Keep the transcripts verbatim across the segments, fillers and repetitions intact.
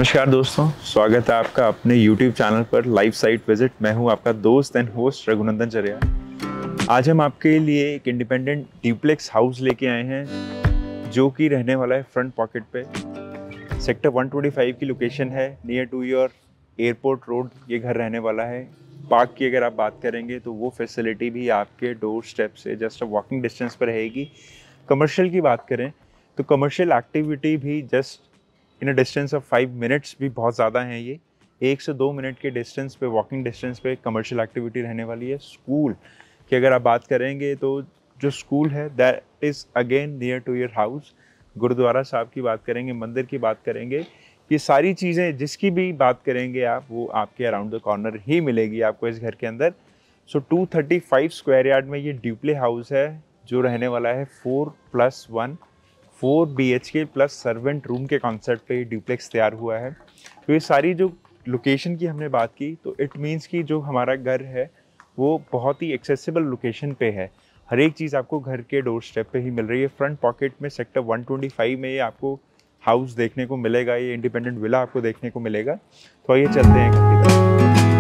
नमस्कार दोस्तों, स्वागत है आपका अपने YouTube चैनल पर लाइव साइट विजिट। मैं हूं आपका दोस्त एंड होस्ट रघुनंदन चरिया। आज हम आपके लिए एक इंडिपेंडेंट डुप्लेक्स हाउस लेके आए हैं जो कि रहने वाला है फ्रंट पॉकेट पे। सेक्टर एक सौ पच्चीस की लोकेशन है, near to your airport road ये घर रहने वाला है। पार्क की अगर आप बात करेंगे तो वो फैसिलिटी भी आपके डोर स्टेप से जस्ट वॉकिंग डिस्टेंस पर रहेगी। कमर्शियल की बात करें तो कमर्शियल एक्टिविटी भी just in a distance of five minutes भी बहुत ज़्यादा हैं। ये एक से दो मिनट के डिस्टेंस पे, वॉकिंग डिस्टेंस पे कमर्शियल एक्टिविटी रहने वाली है। स्कूल की अगर आप बात करेंगे तो जो स्कूल है that is again near to your house. Gurudwara Sahib की बात करेंगे, मंदिर की बात करेंगे, ये सारी चीज़ें जिसकी भी बात करेंगे आप वो आपके अराउंड द कॉर्नर ही मिलेगी आपको इस घर के अंदर। So two thirty five square yard में ये ड्यूप्ले हाउस है जो रहने वाला है four plus one four B H K plus servant room के कॉन्सेप्ट पे डुप्लेक्स तैयार हुआ है। तो ये सारी जो लोकेशन की हमने बात की तो इट मीन्स कि जो हमारा घर है वो बहुत ही एक्सेसिबल लोकेशन पे है। हर एक चीज़ आपको घर के डोर स्टेप पे ही मिल रही है। फ्रंट पॉकेट में सेक्टर एक सौ पच्चीस में ये आपको हाउस देखने को मिलेगा, ये इंडिपेंडेंट विला आपको देखने को मिलेगा। तो आइए चलते हैं घर की तरफ।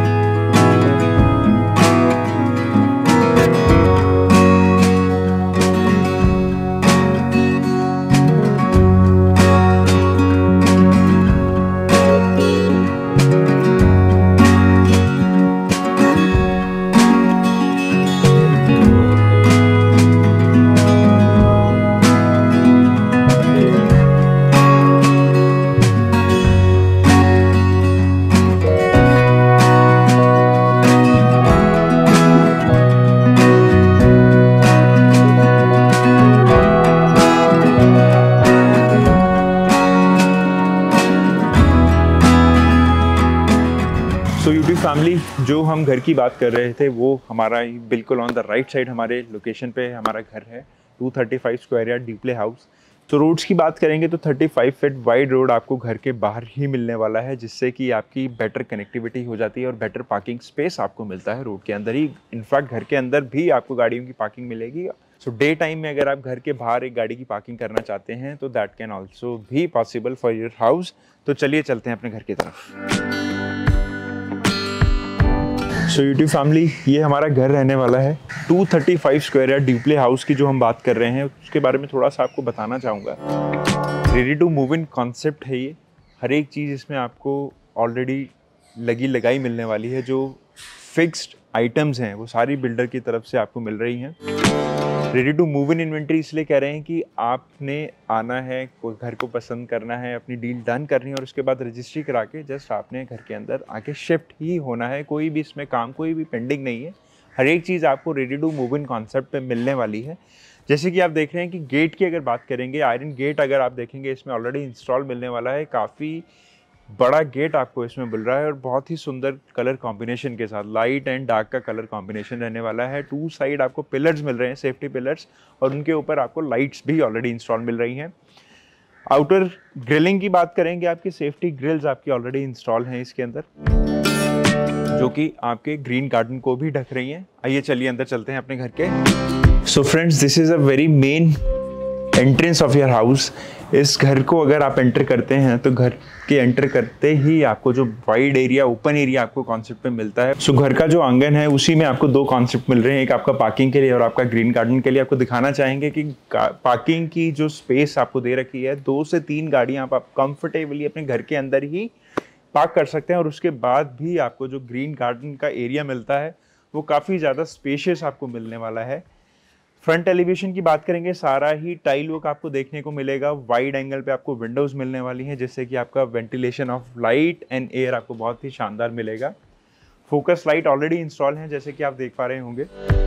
सो यूट्यूब फैमिली, जो हम घर की बात कर रहे थे वो हमारा बिल्कुल ऑन द राइट साइड हमारे लोकेशन पे हमारा घर है। Two thirty five square yard duplex house. तो रोड्स की बात करेंगे तो thirty five feet wide road आपको घर के बाहर ही मिलने वाला है, जिससे कि आपकी बेटर कनेक्टिविटी हो जाती है और बेटर पार्किंग स्पेस आपको मिलता है रोड के अंदर ही। इनफैक्ट घर के अंदर भी आपको गाड़ियों की पार्किंग मिलेगी। सो डे टाइम में अगर आप घर के बाहर एक गाड़ी की पार्किंग करना चाहते हैं तो दैट कैन ऑल्सो भी पॉसिबल फॉर योर हाउस। तो चलिए चलते हैं अपने घर की तरफ। सो यूट्यूब फैमिली, ये हमारा घर रहने वाला है two thirty five square yard duplex house की जो हम बात कर रहे हैं उसके बारे में थोड़ा सा आपको बताना चाहूँगा। Ready to move in concept है ये। हर एक चीज़ इसमें आपको ऑलरेडी लगी लगाई मिलने वाली है। जो फिक्स्ड आइटम्स हैं वो सारी बिल्डर की तरफ से आपको मिल रही हैं। Ready to move in inventory इसलिए कह रहे हैं कि आपने आना है, कोई घर को पसंद करना है, अपनी डील डन करनी है और उसके बाद रजिस्ट्री करा के जस्ट आपने घर के अंदर आके शिफ्ट ही होना है। कोई भी इसमें काम, कोई भी पेंडिंग नहीं है। हर एक चीज़ आपको ready to move in concept पे मिलने वाली है। जैसे कि आप देख रहे हैं कि गेट की अगर बात करेंगे, आयरन गेट अगर आप देखेंगे इसमें ऑलरेडी इंस्टॉल मिलने वाला है। काफ़ी बड़ा गेट आपको इसमें मिल रहा है और बहुत ही सुंदर कलर कॉम्बिनेशन के साथ, लाइट एंड डार्क का कलर कॉम्बिनेशन रहने वाला है। टू साइड आपको पिलर्स मिल रहे हैं, सेफ्टी पिलर्स, और उनके ऊपर आपको लाइट्स भी ऑलरेडी इंस्टॉल मिल रही हैं। आउटर ग्रिलिंग की बात करेंगे, आपकी सेफ्टी ग्रिल्स आपकी ऑलरेडी इंस्टॉल हैं इसके अंदर, जो कि आपके ग्रीन गार्डन को भी ढक रही हैं। आइए चलिए अंदर चलते हैं अपने घर के। So friends, this is a very main entrance of your house. इस घर को अगर आप एंटर करते हैं तो घर के एंटर करते ही आपको जो वाइड एरिया, ओपन एरिया आपको कॉन्सेप्ट में मिलता है। सो घर का जो आंगन है उसी में आपको दो कॉन्सेप्ट मिल रहे हैं, एक आपका पार्किंग के लिए और आपका ग्रीन गार्डन के लिए। आपको दिखाना चाहेंगे कि पार्किंग की जो स्पेस आपको दे रखी है, दो से तीन गाड़ियाँ आप कंफर्टेबली अपने घर के अंदर ही पार्क कर सकते हैं। और उसके बाद भी आपको जो ग्रीन गार्डन का एरिया मिलता है वो काफ़ी ज़्यादा स्पेशियस आपको मिलने वाला है। फ्रंट एलिवेशन की बात करेंगे, सारा ही टाइल वर्क आपको देखने को मिलेगा। वाइड एंगल पे आपको विंडोज़ मिलने वाली हैं, जिससे कि आपका ventilation of light and air आपको बहुत ही शानदार मिलेगा। फोकस लाइट ऑलरेडी इंस्टॉल हैं, जैसे कि आप देख पा रहे होंगे।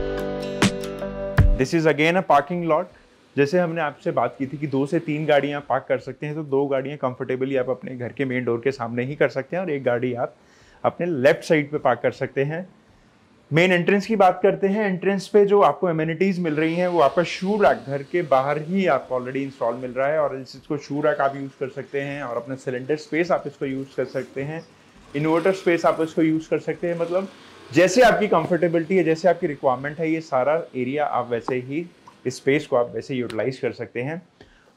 This is again a parking lot. जैसे हमने आपसे बात की थी कि दो से तीन गाड़ियाँ पार्क कर सकते हैं, तो दो गाड़ियाँ कंफर्टेबली आप अपने घर के मेन डोर के सामने ही कर सकते हैं और एक गाड़ी आप अपने लेफ्ट साइड पे पार्क कर सकते हैं। मेन एंट्रेंस की बात करते हैं। एंट्रेंस पे जो आपको एमिनिटीज़ मिल रही हैं वो आपका शू रैक घर के बाहर ही आपको ऑलरेडी इंस्टॉल मिल रहा है, और इसको शू रैक आप यूज़ कर सकते हैं और अपना सिलेंडर स्पेस आप इसको यूज़ कर सकते हैं, इन्वर्टर स्पेस आप इसको यूज़ कर सकते हैं। मतलब जैसे आपकी कंफर्टेबिलिटी है, जैसे आपकी रिक्वायरमेंट है, ये सारा एरिया आप वैसे ही, इस स्पेस को आप वैसे यूटिलाइज कर सकते हैं।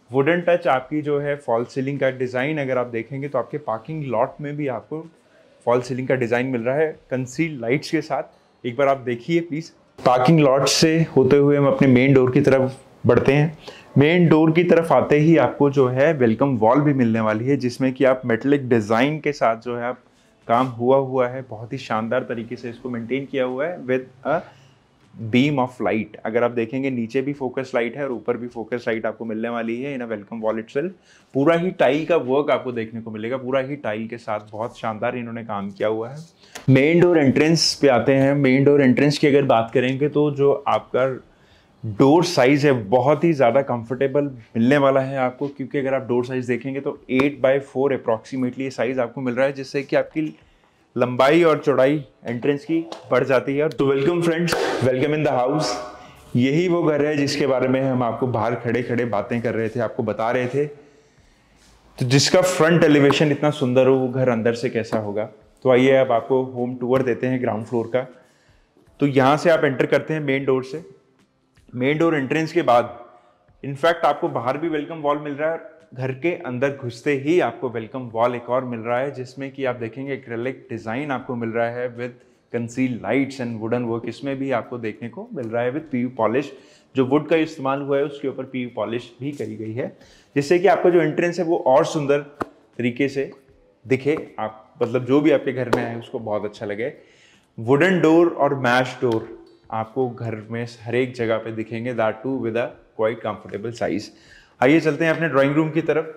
वुडन टच आपकी जो है फॉल सीलिंग का डिज़ाइन अगर आप देखेंगे तो आपके पार्किंग लॉट में भी आपको फॉल सीलिंग का डिज़ाइन मिल रहा है कंसील्ड लाइट्स के साथ। एक बार आप देखिए प्लीज़। पार्किंग लॉट से होते हुए हम अपने मेन डोर की तरफ बढ़ते हैं। मेन डोर की तरफ आते ही आपको जो है वेलकम वॉल भी मिलने वाली है, जिसमें कि आप मेटेलिक डिज़ाइन के साथ जो है आप काम हुआ हुआ है, बहुत ही शानदार तरीके से इसको मेंटेन किया हुआ है with a beam of light. अगर आप देखेंगे नीचे भी फोकस लाइट है और ऊपर भी फोकस लाइट आपको मिलने वाली है in a welcome wall itself. पूरा ही टाइल का वर्क आपको देखने को मिलेगा, पूरा ही टाइल के साथ बहुत शानदार इन्होंने काम किया हुआ है। मेन डोर एंट्रेंस पे आते हैं। मेन डोर एंट्रेंस की अगर बात करेंगे तो जो आपका डोर साइज है बहुत ही ज़्यादा कंफर्टेबल मिलने वाला है आपको, क्योंकि अगर आप डोर साइज देखेंगे तो एट बाई फोर अप्रॉक्सीमेटली ये साइज आपको मिल रहा है, जिससे कि आपकी लंबाई और चौड़ाई एंट्रेंस की बढ़ जाती है। तो welcome friends, welcome in the house. यही वो घर है जिसके बारे में हम आपको बाहर खड़े खड़े बातें कर रहे थे, आपको बता रहे थे। तो जिसका फ्रंट एलिवेशन इतना सुंदर हो, वो घर अंदर से कैसा होगा। तो आइए अब आपको होम टूर देते हैं ग्राउंड फ्लोर का। तो यहाँ से आप एंटर करते हैं मेन डोर से। मेन डोर एंट्रेंस के बाद इनफैक्ट आपको बाहर भी वेलकम वॉल मिल रहा है, घर के अंदर घुसते ही आपको वेलकम वॉल एक और मिल रहा है, जिसमें कि आप देखेंगे एक्रेलिक डिजाइन आपको मिल रहा है with concealed lights and wooden work. इसमें भी आपको देखने को मिल रहा है विद पीयू पॉलिश। जो वुड का इस्तेमाल हुआ है उसके ऊपर पीयू पॉलिश भी करी गई है, जिससे कि आपका जो एंट्रेंस है वो और सुंदर तरीके से दिखे। आप मतलब जो भी आपके घर में आए उसको बहुत अच्छा लगे। वुडन डोर और मैश डोर आपको घर में हर एक जगह पे दिखेंगे, that too with a quite comfortable size. आइए चलते हैं अपने ड्राइंग रूम की तरफ।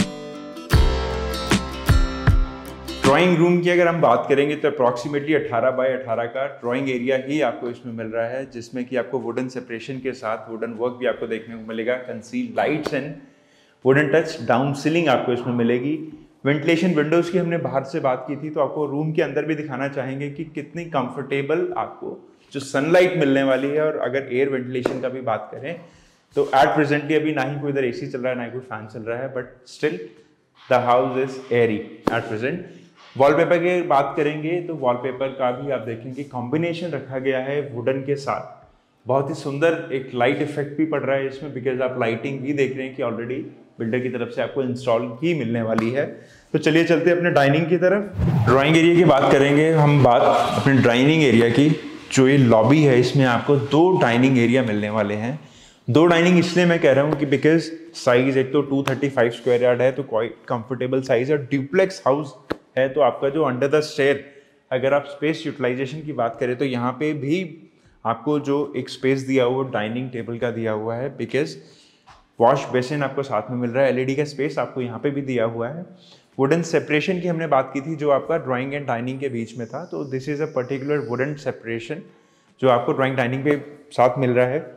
ड्राइंग रूम की अगर हम बात करेंगे तो अप्रॉक्सीमेटली अठारह बाय अठारह का ड्राइंग एरिया ही आपको इसमें मिल रहा है, जिसमें कि आपको वुडन सेपरेशन के साथ वुडन वर्क भी आपको देखने को मिलेगा, concealed lights and wooden touch down ceiling आपको इसमें मिलेगी। वेंटिलेशन विंडोज की हमने बाहर से बात की थी, तो आपको रूम के अंदर भी दिखाना चाहेंगे कि कितनी कंफर्टेबल आपको जो सनलाइट मिलने वाली है। और अगर एयर वेंटिलेशन का भी बात करें तो एट प्रेजेंटली अभी ना ही कोई इधर एसी चल रहा है ना ही कोई फैन चल रहा है, but still the house is airy at present. Wallpaper की बात करेंगे तो वॉलपेपर का भी आप देखेंगे कॉम्बिनेशन रखा गया है वुडन के साथ। बहुत ही सुंदर एक लाइट इफेक्ट भी पड़ रहा है इसमें, बिकॉज आप लाइटिंग भी देख रहे हैं कि ऑलरेडी बिल्डर की तरफ से आपको इंस्टॉल ही मिलने वाली है। तो चलिए चलते हैं अपने डाइनिंग की तरफ। ड्राइंग एरिया की बात करेंगे हम, बात अपने डाइनिंग एरिया की। जो ये लॉबी है इसमें आपको दो डाइनिंग एरिया मिलने वाले हैं। दो डाइनिंग इसलिए मैं कह रहा हूँ कि बिकॉज साइज एक तो two thirty five square yard है, तो क्वाइट कंफर्टेबल साइज है। ड्यूप्लेक्स हाउस है, तो आपका जो अंडर द स्टेयर अगर आप स्पेस यूटिलाइजेशन की बात करें तो यहाँ पे भी आपको जो एक स्पेस दिया हुआ डाइनिंग टेबल का दिया हुआ है, बिकॉज वॉश बेसिन आपको साथ में मिल रहा है, एलईडी का स्पेस आपको यहाँ पे भी दिया हुआ है। वुडन सेपरेशन की हमने बात की थी जो आपका ड्राइंग एंड डाइनिंग के बीच में था, तो this is a particular wooden separation जो आपको ड्राइंग डाइनिंग पे साथ मिल रहा है।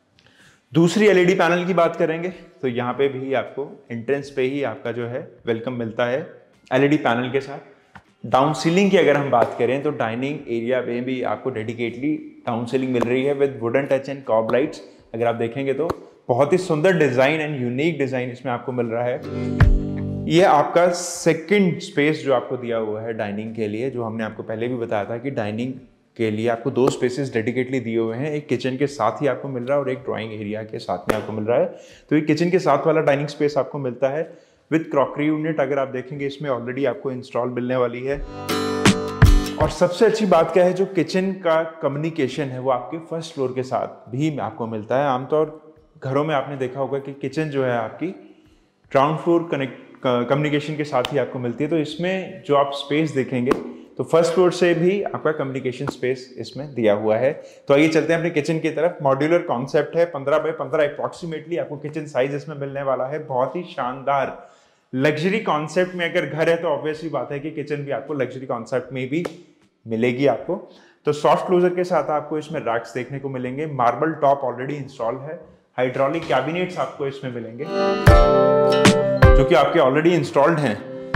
दूसरी एलईडी पैनल की बात करेंगे तो यहाँ पे भी आपको एंट्रेंस पे ही आपका जो है वेलकम मिलता है एलईडी पैनल के साथ। डाउन सीलिंग की अगर हम बात करें तो डाइनिंग एरिया में भी आपको डेडिकेटली डाउन सीलिंग मिल रही है with wooden touch and cob lights. अगर आप देखेंगे तो बहुत ही सुंदर डिजाइन एंड यूनिक डिजाइन इसमें आपको मिल रहा है। ये आपका सेकंड स्पेस जो आपको दिया हुआ है डाइनिंग के लिए, जो हमने आपको पहले भी बताया था कि डाइनिंग के लिए आपको दो स्पेसेस डेडिकेटली दिए हुए हैं, एक किचन के साथ ही आपको मिल रहा है और एक ड्राइंग एरिया के साथ में आपको मिल रहा है। तो ये किचन के साथ वाला डाइनिंग स्पेस आपको मिलता है विद क्रॉकरी यूनिट। अगर आप देखेंगे इसमें ऑलरेडी आपको इंस्टॉल मिलने वाली है। और सबसे अच्छी बात क्या है, जो किचन का कम्युनिकेशन है वो आपके फर्स्ट फ्लोर के साथ भी आपको मिलता है। आमतौर घरों में आपने देखा होगा कि किचन जो है आपकी ग्राउंड फ्लोर कनेक्ट कम्युनिकेशन के साथ ही आपको मिलती है, तो इसमें जो आप स्पेस देखेंगे तो फर्स्ट फ्लोर से भी आपका कम्युनिकेशन स्पेस इसमें दिया हुआ है। तो आइए चलते हैं अपने किचन की तरफ। मॉड्यूलर कॉन्सेप्ट है, पंद्रह बाई पंद्रह अप्रॉक्सीमेटली आपको किचन साइज इसमें मिलने वाला है। बहुत ही शानदार लग्जरी कॉन्सेप्ट में अगर घर है तो ऑब्वियसली बात है कि किचन भी आपको लग्जरी कॉन्सेप्ट में भी मिलेगी आपको। तो सॉफ्ट क्लोजर के साथ आपको इसमें रैक्स देखने को मिलेंगे। मार्बल टॉप ऑलरेडी इंस्टॉल है। हाइड्रोलिक कैबिनेट्स आपको इसमें मिलेंगे जो कि आपके ऑलरेडी इंस्टॉल्ड हैं।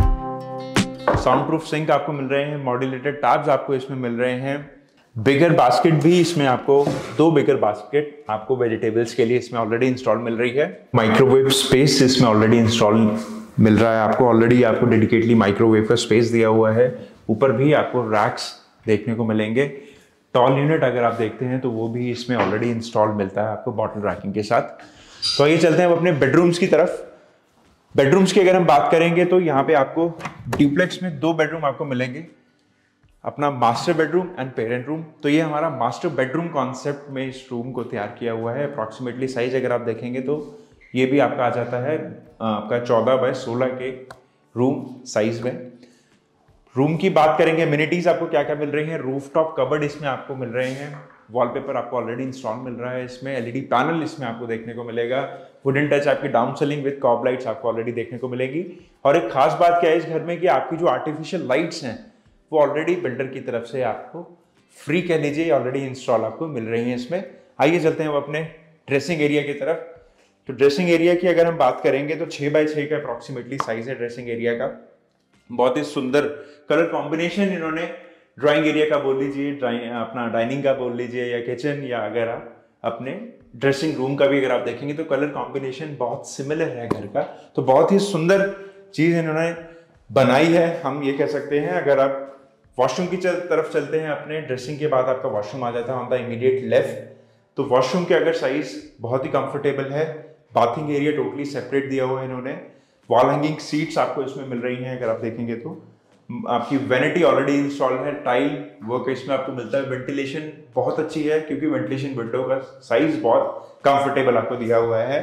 साउंड प्रूफ सिंक आपको मिल रहे हैं। मॉड्यूलेटेड टैब्स आपको इसमें मिल रहे हैं। बिगर बास्केट भी इसमें आपको दो बिगर बास्केट आपको वेजिटेबल्स के लिए इसमें ऑलरेडी इंस्टॉल मिल रही है। माइक्रोवेव स्पेस इसमें ऑलरेडी इंस्टॉल मिल रहा है आपको। ऑलरेडी आपको डेडिकेटली माइक्रोवेव का स्पेस दिया हुआ है। ऊपर भी आपको रैक्स देखने को मिलेंगे। टॉल यूनिट अगर आप देखते हैं तो वो भी इसमें ऑलरेडी इंस्टॉल मिलता है आपको बॉटल रैकिंग के साथ। तो आइए चलते हैं अब अपने बेडरूम्स की तरफ। बेडरूम्स की अगर हम बात करेंगे तो यहाँ पे आपको ड्यूप्लेक्स में दो बेडरूम आपको मिलेंगे, अपना master bedroom and parent room. तो ये हमारा मास्टर बेडरूम कॉन्सेप्ट में इस रूम को तैयार किया हुआ है। अप्रॉक्सीमेटली साइज अगर आप देखेंगे तो ये भी आपका आ जाता है आपका चौदह बाय सोलह के रूम साइज में। रूम की बात करेंगे, एमिनिटीज आपको क्या क्या मिल रही है। रूफटॉप कबर्ड इसमें आपको मिल रहे हैं, वॉलपेपर आपको ऑलरेडी इंस्टॉल मिल रहा है इसमें, एलईडी पैनल इसमें आपको देखने को मिलेगा, वुडन टच आपकी down ceiling with cob lights आपको ऑलरेडी देखने को मिलेगी। और एक खास बात क्या है इस घर में कि आपकी जो आर्टिफिशियल लाइट्स हैं वो ऑलरेडी बिल्डर की तरफ से आपको फ्री कह लीजिए ऑलरेडी इंस्टॉल आपको मिल रही है इसमें। आइए चलते हैं अब अपने ड्रेसिंग एरिया की तरफ। तो ड्रेसिंग एरिया की अगर हम बात करेंगे तो छः बाई छः का अप्रॉक्सीमेटली साइज है ड्रेसिंग एरिया का। बहुत ही सुंदर कलर कॉम्बिनेशन इन्होंने ड्राइंग एरिया का बोल लीजिए, अपना डाइनिंग का बोल लीजिए या किचन, या अगर आप अपने ड्रेसिंग रूम का भी अगर आप देखेंगे तो कलर कॉम्बिनेशन बहुत सिमिलर है घर का। तो बहुत ही सुंदर चीज़ इन्होंने बनाई है, हम ये कह सकते हैं। अगर आप वॉशरूम की तरफ चलते हैं, अपने ड्रेसिंग के बाद आपका वॉशरूम आ जाता है ऑन द इमीडिएट लेफ्ट। तो वॉशरूम के अगर साइज बहुत ही कंफर्टेबल है, बाथिंग एरिया टोटली सेपरेट दिया हुआ है इन्होंने, वॉल हैंगिंग सीट्स आपको इसमें मिल रही हैं। अगर आप देखेंगे तो आपकी वैनिटी ऑलरेडी इंस्टॉल है, टाइल वर्क इसमें आपको मिलता है। वेंटिलेशन बहुत अच्छी है क्योंकि वेंटिलेशन विंडो का साइज बहुत कंफर्टेबल आपको दिया हुआ है।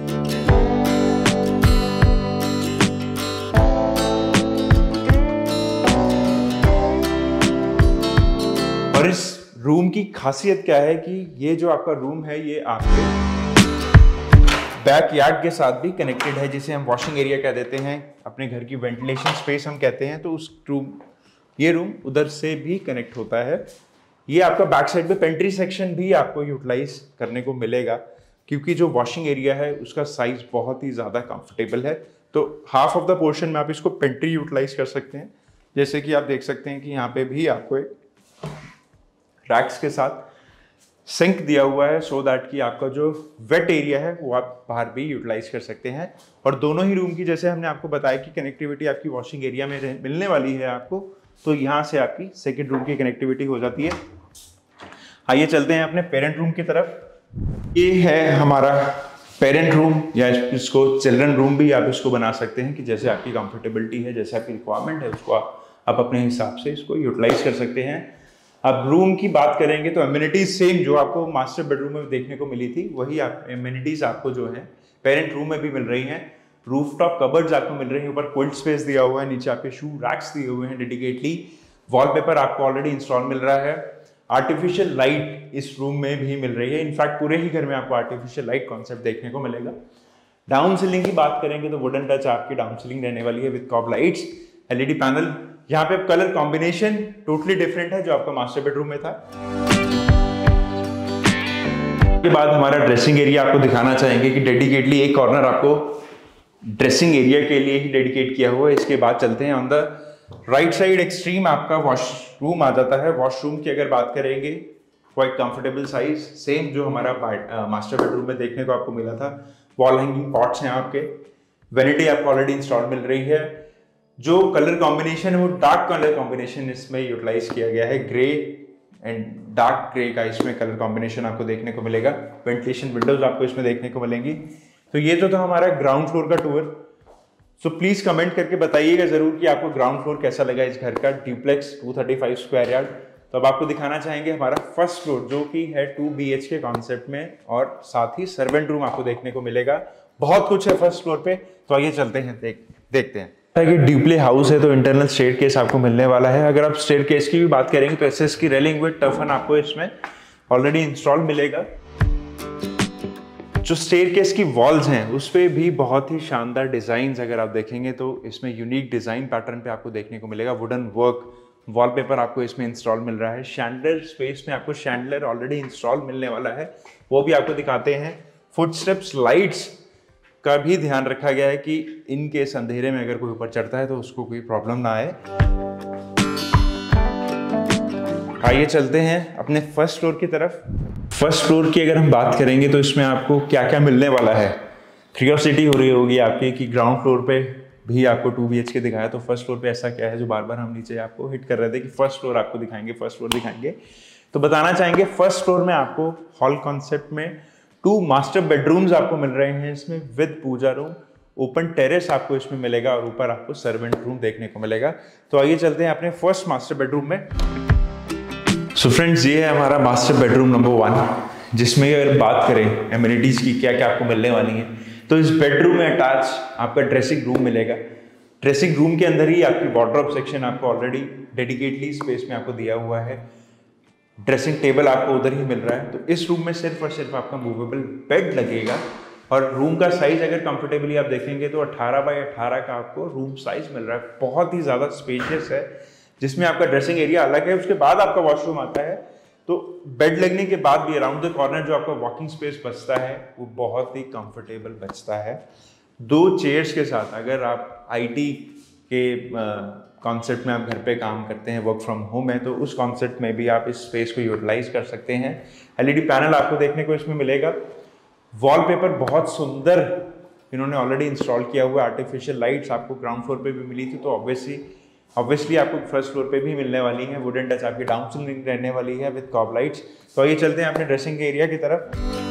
और इस रूम की खासियत क्या है कि ये जो आपका रूम है ये आपके बैकयार्ड के साथ भी कनेक्टेड है, जिसे हम वॉशिंग एरिया कह देते हैं, अपने घर की वेंटिलेशन स्पेस हम कहते हैं। तो उस रूम ये रूम उधर से भी कनेक्ट होता है। ये आपका बैक साइड पे पेंट्री सेक्शन भी आपको यूटिलाइज करने को मिलेगा क्योंकि जो वॉशिंग एरिया है उसका साइज बहुत ही ज़्यादा कंफर्टेबल है। तो हाफ ऑफ द पोर्शन में आप इसको पेंट्री यूटिलाइज कर सकते हैं। जैसे कि आप देख सकते हैं कि यहाँ पे भी आपको एक रैक्स के साथ सिंक दिया हुआ है सो दैट कि आपका जो वेट एरिया है वो आप बाहर भी यूटिलाइज कर सकते हैं। और दोनों ही रूम की जैसे हमने आपको बताया कि कनेक्टिविटी आपकी वॉशिंग एरिया में मिलने वाली है आपको, तो यहाँ से आपकी सेकेंड रूम की कनेक्टिविटी हो जाती है। आइए चलते हैं अपने पेरेंट रूम की तरफ। ये है हमारा पेरेंट रूम, या इसको चिल्ड्रन रूम भी आप इसको बना सकते हैं कि जैसे आपकी कंफर्टेबिलिटी है, जैसे आपकी रिक्वायरमेंट है उसको आप अपने हिसाब से इसको यूटिलाइज कर सकते हैं। अब रूम की बात करेंगे तो एमिनिटीज सेम जो आपको मास्टर बेडरूम में देखने को मिली थी वही आप एमिनिटीज आपको जो है पेरेंट रूम में भी मिल रही हैं। रूफटॉप कबर्ड्स आपको मिल रही हैं, ऊपर क्विल्ट स्पेस दिया हुआ है, नीचे आपके शू रैक्स दिए हुए हैं डेडिकेटली, वॉलपेपर आपको ऑलरेडी इंस्टॉल मिल रहा है, आर्टिफिशियल लाइट इस रूम में भी मिल रही है। इनफैक्ट पूरे ही घर में आपको आर्टिफिशियल लाइट कॉन्सेप्ट देखने को मिलेगा। डाउन सीलिंग की बात करेंगे तो वुडन टच आपकी डाउन सीलिंग रहने वाली है with cob lights, LED panel. यहाँ पे कलर कॉम्बिनेशन टोटली डिफरेंट है जो आपका मास्टर बेडरूम में था। के बाद हमारा ड्रेसिंग एरिया आपको दिखाना चाहेंगे कि डेडिकेटली एक कॉर्नर आपको ड्रेसिंग एरिया के लिए ही डेडिकेट किया हुआ है। इसके बाद चलते हैं on the right side extreme आपका वॉशरूम आ जाता है। वॉशरूम की अगर बात करेंगे क्वाइट कंफर्टेबल साइज, सेम जो हमारा मास्टर बेडरूम में देखने को आपको मिला था। वॉल हैंगिंग पॉट्स हैं आपके, वैनिटी आपको ऑलरेडी इंस्टॉल मिल रही है। जो कलर कॉम्बिनेशन है वो डार्क कलर कॉम्बिनेशन इसमें यूटिलाइज किया गया है, ग्रे एंड डार्क ग्रे का इसमें कलर कॉम्बिनेशन आपको देखने को मिलेगा। वेंटिलेशन विंडोज आपको इसमें देखने को मिलेंगी। तो ये तो था हमारा ग्राउंड फ्लोर का टूर। सो प्लीज कमेंट करके बताइएगा जरूर कि आपको ग्राउंड फ्लोर कैसा लगा इस घर का, duplex two thirty five square yard. तो अब आपको दिखाना चाहेंगे हमारा फर्स्ट फ्लोर जो कि है two B H K concept में, और साथ ही सर्वेंट रूम आपको देखने को मिलेगा। बहुत कुछ है फर्स्ट फ्लोर पे, तो आइए चलते हैं देख देखते हैं। कि ड्यूप्ले हाउस है तो इंटरनल स्टेयरकेस आपको मिलने वाला है। अगर आप स्टेयरकेस की भी बात करेंगे तो एसएस की रेलिंग विद टफन आपको इसमें ऑलरेडी इंस्टॉल मिलेगा। जो स्टेयरकेस की वॉल्स हैं उस पे भी बहुत ही शानदार डिजाइन्स अगर आप देखेंगे तो इसमें यूनिक डिजाइन पैटर्न पे आपको देखने को मिलेगा। वुडन वर्क वॉलपेपर आपको इसमें इंस्टॉल मिल रहा है। शैंडलर स्पेस में आपको शैंडलर ऑलरेडी इंस्टॉल मिलने वाला है, वो भी आपको दिखाते हैं। फुटस्टेप्स लाइट्स का भी ध्यान रखा गया है कि इन केस अंधेरे में अगर कोई ऊपर चढ़ता है तो उसको कोई प्रॉब्लम ना आए। आइए चलते हैं अपने फर्स्ट फ्लोर की तरफ। फर्स्ट फ्लोर की अगर हम बात करेंगे तो इसमें आपको क्या क्या मिलने वाला है, क्यूरियोसिटी हो रही होगी आपकी कि ग्राउंड फ्लोर पे भी आपको टू बी एच के दिखाया, तो फर्स्ट फ्लोर पे ऐसा क्या है जो बार बार हम नीचे आपको हिट कर रहे थे कि फर्स्ट फ्लोर आपको दिखाएंगे फर्स्ट फ्लोर दिखाएंगे। तो बताना चाहेंगे फर्स्ट फ्लोर में आपको हॉल कॉन्सेप्ट में टू मास्टर बेडरूम्स आपको मिल रहे हैं इसमें with puja room, open terrace आपको इसमें मिलेगा और ऊपर आपको सर्वेंट रूम देखने को मिलेगा। तो आइए चलते हैं अपने फर्स्ट मास्टर बेडरूम में। सो so फ्रेंड्स, ये है हमारा मास्टर बेडरूम नंबर वन, जिसमें अगर बात करें एमिनिटीज की क्या क्या आपको मिलने वाली है, तो इस बेडरूम में अटैच आपका ड्रेसिंग रूम मिलेगा। ड्रेसिंग रूम के अंदर ही आपकी वार्डरोब सेक्शन आपको ऑलरेडी डेडिकेटली स्पेस में आपको दिया हुआ है। ड्रेसिंग टेबल आपको उधर ही मिल रहा है। तो इस रूम में सिर्फ और सिर्फ आपका मूवेबल बेड लगेगा और रूम का साइज अगर कंफर्टेबली आप देखेंगे तो अठारह बाई अठारह का आपको रूम साइज मिल रहा है। बहुत ही ज़्यादा स्पेशियस है, जिसमें आपका ड्रेसिंग एरिया अलग है, उसके बाद आपका वॉशरूम आता है। तो बेड लगने के बाद भी अराउंड द कॉर्नर जो आपका वॉकिंग स्पेस बचता है वो बहुत ही कंफर्टेबल बचता है। दो चेयर्स के साथ, अगर आप आईटी के कॉन्सेप्ट में आप घर पे काम करते हैं, वर्क फ्रॉम होम है, तो उस कॉन्सेप्ट में भी आप इस स्पेस को यूटिलाइज कर सकते हैं। एलईडी पैनल आपको देखने को इसमें मिलेगा। वॉलपेपर बहुत सुंदर इन्होंने ऑलरेडी इंस्टॉल किया हुआ है। आर्टिफिशियल लाइट्स आपको ग्राउंड फ्लोर पे भी मिली थी, तो ऑब्वियसली ऑब्वियसली आपको फर्स्ट फ्लोर पे भी मिलने वाली है। वुडन टच आपकी डाउन सीलिंग रहने वाली है विद कॉब लाइट्स। तो आइए चलते हैं अपने ड्रेसिंग एरिया की तरफ।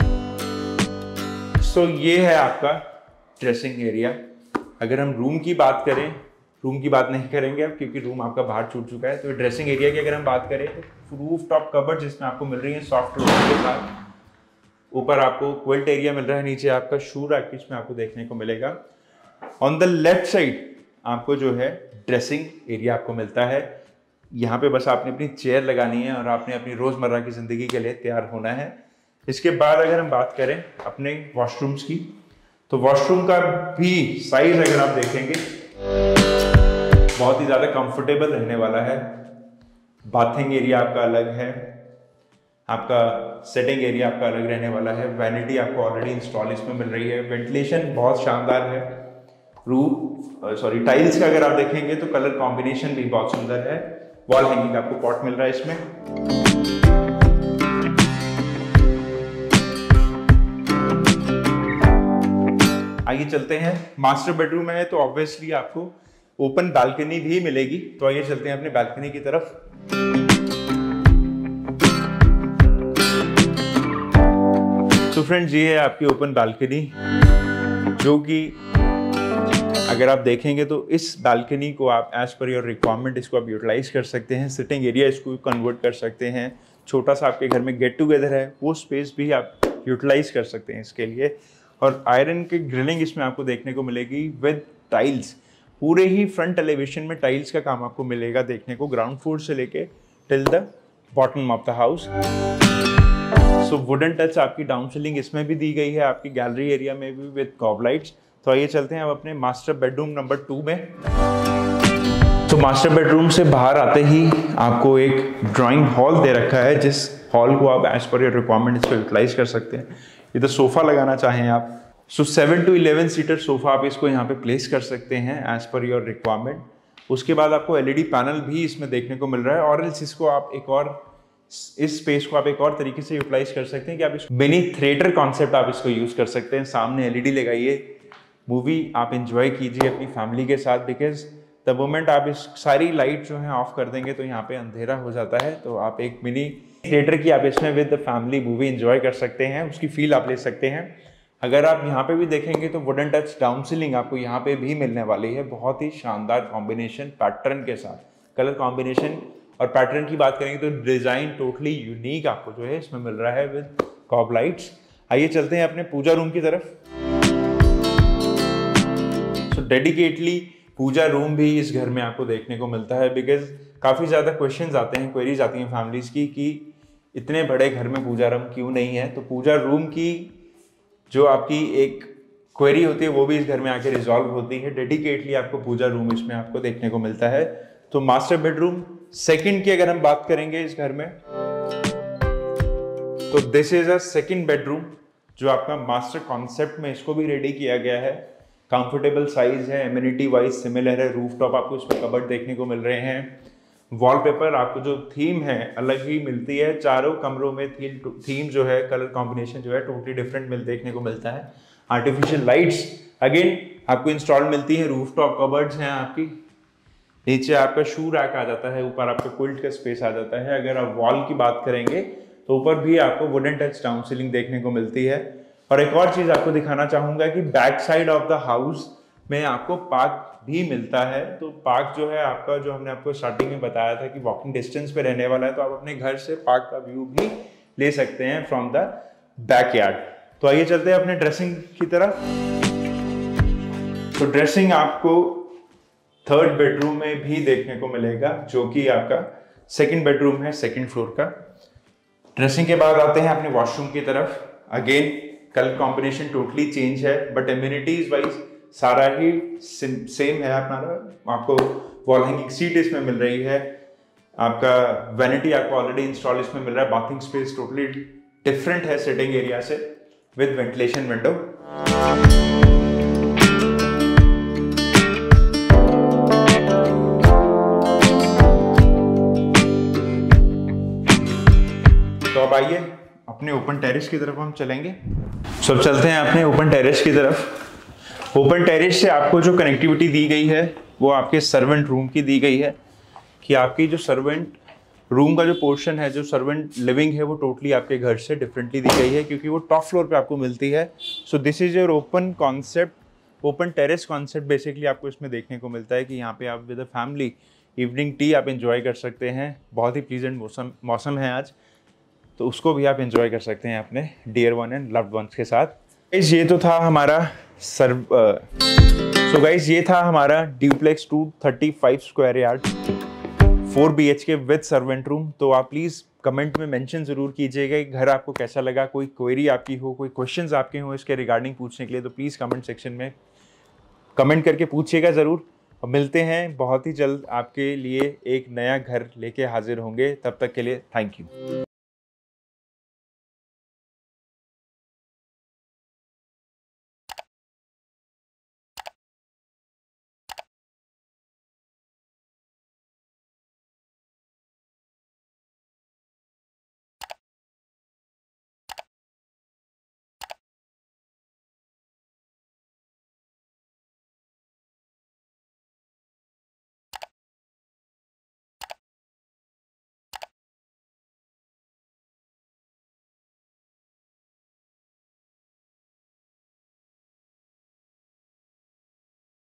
सो so, ये है आपका ड्रेसिंग एरिया। अगर हम रूम की बात करें, रूम की बात नहीं करेंगे अब क्योंकि रूम आपका बाहर छूट चुका है। तो ड्रेसिंग एरिया की अगर हम बात करें तो रूफ टॉप कबर्ड जिसमें आपको मिल रही है सॉफ्ट रूफ के साथ। ऊपर आपको क्विल्ट एरिया मिल रहा है, नीचे आपका शू रैक इसमें आपको देखने को मिलेगा। ऑन द लेफ्ट साइड आपको जो है ड्रेसिंग एरिया आपको मिलता है। यहाँ पे बस आपने अपनी चेयर लगानी है और आपने अपनी रोजमर्रा की जिंदगी के लिए तैयार होना है। इसके बाद अगर हम बात करें अपने वॉशरूम्स की, तो वॉशरूम का भी साइज अगर आप देखेंगे बहुत ही ज्यादा कंफर्टेबल रहने वाला है। बाथिंग एरिया आपका अलग है, आपका सेटिंग एरिया आपका अलग रहने वाला है। वैनिटी आपको ऑलरेडी इंस्टॉल इसमें मिल रही है। वेंटिलेशन बहुत शानदार है। रूफ सॉरी टाइल्स का अगर आप देखेंगे तो कलर कॉम्बिनेशन भी बहुत सुंदर है। वॉल हैंगिंग आपको पॉट मिल रहा है इसमें। आइए चलते हैं, मास्टर बेडरूम है तो ऑब्वियसली आपको ओपन बालकनी भी मिलेगी। तो आइए चलते हैं अपने बालकनी की तरफ। तो फ्रेंड्स, ये है आपकी ओपन बालकनी, जो कि अगर आप देखेंगे तो इस बालकनी को आप एज पर योर रिक्वायरमेंट इसको आप यूटिलाइज कर सकते हैं। सिटिंग एरिया इसको कन्वर्ट कर सकते हैं। छोटा सा आपके घर में गेट टुगेदर है, वो स्पेस भी आप यूटिलाइज कर सकते हैं इसके लिए। और आयरन की ग्रिलिंग इसमें आपको देखने को मिलेगी विद टाइल्स। पूरे ही फ्रंट एलिवेशन में टाइल्स का काम आपको मिलेगा देखने को, ग्राउंड फ्लोर से लेके till the bottom of the house. So wooden touch आपकी डाउन सीलिंग इसमें भी दी गई है, आपकी गैलरी एरिया में भी विद कॉब लाइट्स। तो आइए चलते हैं अब अपने मास्टर बेडरूम नंबर टू में। तो मास्टर बेडरूम से बाहर आते ही आपको एक ड्राइंग हॉल दे रखा है, जिस हॉल को आप एज पर योर रिक्वायरमेंट इसको यूटिलाइज कर सकते हैं। इधर सोफा लगाना चाहें आप, so seven to eleven seater sofa आप इसको यहाँ पे प्लेस कर सकते हैं एज पर योर रिक्वायरमेंट। उसके बाद आपको एलईडी पैनल भी इसमें देखने को मिल रहा है। और इसको आप एक और इस स्पेस को आप एक और तरीके से यूटिलाइज कर सकते हैं कि आप इसको मिनी थिएटर कॉन्सेप्ट आप इसको यूज कर सकते हैं। सामने एलईडी लगाइए, मूवी आप एंजॉय कीजिए अपनी फैमिली के साथ। बिकॉज द मोमेंट आप इस सारी लाइट जो है ऑफ कर देंगे तो यहाँ पे अंधेरा हो जाता है। तो आप एक मिनी थिएटर की आप इसमें with the family movie enjoy कर सकते हैं, उसकी फील आप ले सकते हैं। अगर आप यहाँ पे भी देखेंगे तो वुडन टच डाउन सीलिंग आपको यहाँ पे भी मिलने वाली है, बहुत ही शानदार कॉम्बिनेशन पैटर्न के साथ। कलर कॉम्बिनेशन और पैटर्न की बात करेंगे तो डिजाइन टोटली यूनिक आपको जो है इसमें मिल रहा है विद कॉब लाइट्स। आइए चलते हैं अपने पूजा रूम की तरफ। सो डेडिकेटली पूजा रूम भी इस घर में आपको देखने को मिलता है। बिकॉज काफ़ी ज़्यादा क्वेश्चंस आते हैं, क्वेरीज आती हैं फैमिलीज की कि इतने बड़े घर में पूजा रूम क्यों नहीं है। तो पूजा रूम की जो आपकी एक क्वेरी होती है वो भी इस घर में आके रिजॉल्व होती है। डेडिकेटली आपको पूजा रूम इसमें आपको देखने को मिलता है। तो मास्टर बेडरूम सेकंड की अगर हम बात करेंगे इस घर में, तो this is a second bedroom जो आपका मास्टर कॉन्सेप्ट में इसको भी रेडी किया गया है। कंफर्टेबल साइज है, एमिनिटी वाइज सिमिलर है। रूफटॉप आपको इसमें कबर्ड देखने को मिल रहे हैं। वॉलपेपर आपको जो थीम है अलग ही मिलती है। चारों कमरों में थीम थीम जो है, कलर कॉम्बिनेशन जो है टोटली डिफरेंट मिल देखने को मिलता है। आर्टिफिशियल लाइट्स अगेन आपको इंस्टॉल मिलती है। रूफटॉप कबर्ड्स हैं आपकी। नीचे आपका शू रैक आ जाता है, ऊपर आपका क्विल्ट का स्पेस आ जाता है। अगर आप वॉल की बात करेंगे तो ऊपर भी आपको वुडन टच डाउन सीलिंग देखने को मिलती है। और एक और चीज आपको दिखाना चाहूंगा कि back side of the house में आपको पार्क भी मिलता है। तो पार्क जो है आपका, जो हमने आपको स्टार्टिंग में बताया था कि वॉकिंग डिस्टेंस पे रहने वाला है, तो आप अपने घर से पार्क का व्यू भी ले सकते हैं फ्रॉम द बैकयार्ड। तो आइए चलते हैं अपने ड्रेसिंग की तरफ। तो ड्रेसिंग आपको थर्ड बेडरूम में भी देखने को मिलेगा, जो कि आपका सेकंड बेडरूम है, सेकंड फ्लोर का। ड्रेसिंग के बाद आते हैं अपने वॉशरूम की तरफ। Again colour combination totally change है, बट एम्यूनिटीज वाइज सारा ही सेम है हमारा। आपको वॉल हैंगिंग सीट इसमें मिल रही है, आपका वैनिटी आपको ऑलरेडी इंस्टॉल इसमें मिल रहा है। बाथिंग स्पेस टोटली डिफरेंट है सिटिंग एरिया से, विद वेंटिलेशन विंडो। तो अब आइए अपने ओपन टेरेस की तरफ हम चलेंगे। सो अब चलते हैं अपने ओपन टेरेस की तरफ। ओपन टेरेस से आपको जो कनेक्टिविटी दी गई है वो आपके सर्वेंट रूम की दी गई है, कि आपकी जो सर्वेंट रूम का जो पोर्शन है, जो सर्वेंट लिविंग है, वो टोटली आपके घर से डिफरेंटली दी गई है, क्योंकि वो टॉप फ्लोर पे आपको मिलती है। So this is your open concept, open terrace concept basically आपको इसमें देखने को मिलता है कि यहाँ पे आप with a family evening tea आप एंजॉय कर सकते हैं। बहुत ही प्लीजेंट मौसम मौसम है आज, तो उसको भी आप एंजॉय कर सकते हैं अपने dear one and loved ones के साथ। गाइस ये तो था हमारा सर्व सो गाइस ये था हमारा duplex two thirty five square yard four B H K with servant room. तो आप प्लीज़ कमेंट में मेंशन ज़रूर कीजिएगा कि घर आपको कैसा लगा। कोई क्वेरी आपकी हो, कोई क्वेश्चंस आपके हो इसके रिगार्डिंग पूछने के लिए, तो प्लीज़ कमेंट सेक्शन में कमेंट करके पूछिएगा ज़रूर। और मिलते हैं बहुत ही जल्द, आपके लिए एक नया घर लेके हाजिर होंगे। तब तक के लिए थैंक यू।